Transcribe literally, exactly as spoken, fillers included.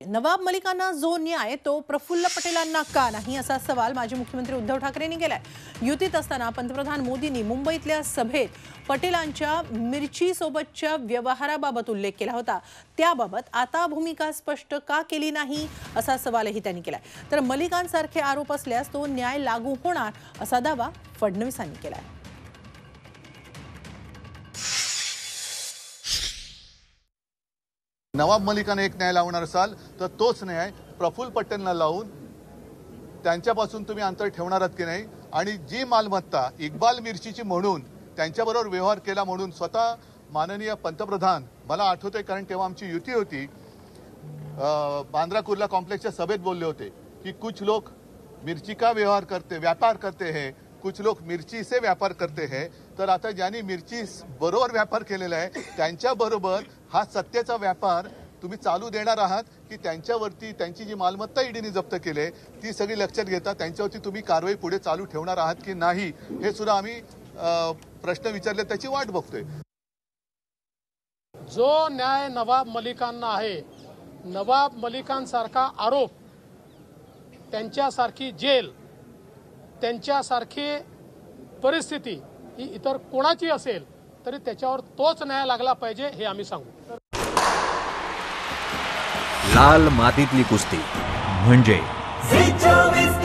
नवाब मलिकांना जो न्याय तो प्रफुल्ल पटेलांना का नाही असा सवाल माजी मुख्यमंत्री उद्धव ठाकरेंनी केलाय। युतीत असताना पंतप्रधान मोदींनी मुंबईतल्या सभेत पटेलांच्या मिरची सोबतच्या व्यवहाराबाबत उल्लेख केला होता। त्याबाबत आता भूमिका स्पष्ट का केली नाही असा सवालही त्यांनी केलाय। तर मलिकांसारखे आरोप असल्यास तो न्याय लागू होणार असा दावा फडणवीसांनी केलाय। नवाब मलिकांना एक न्याय लावणार असाल तर तोच न्याय प्रफुल्ल पटेलना लावून त्यांच्यापासून तुम्ही अंतर ठेवणार आहात की नाही। आणि जी मालमत्ता इक्बाल मिरचीची म्हणून त्यांच्याबरोबर व्यवहार केला म्हणून स्वतः माननीय पंतप्रधान, मला आठवतंय कारण तेव्हा आमची युती होती, बांद्रा कुर्ला कॉम्प्लेक्सच्या सभेत बोलले होते की कुछ लोग मिर्ची का व्यवहार करते व्यापार करते हैं, कुछ लोग मिर्ची से व्यापार करते हैं। तर आता ज्यांनी मिर्ची बरोबर व्यापार केलेला आहे त्यांच्याबरोबर हा सत्तेचा व्यापार तुम्ही चालू देणार आहात की त्यांच्यावरती त्यांची जी मालमत्ता ईडीने जप्त केली ती सगळी लक्षात घेता त्यांच्यावरती तुम्ही कारवाई पुढे चालू ठेवणार आहात की नाही हे सुद्धा आम्ही प्रश्न विचारले, त्याची वाट बघतोय। जो न्याय नवाब मलिकांना आहे, नवाब मलिकांसारखा आरोप, त्यांच्यासारखी जेल, त्यांच्यासारखी परिस्थिती ही इतर कोणाची असेल तरी त्याच्यावर तोच न्याय लागला पाहिजे हे आम्ही सांगू। लाल मातीतली कुस्ती म्हणजे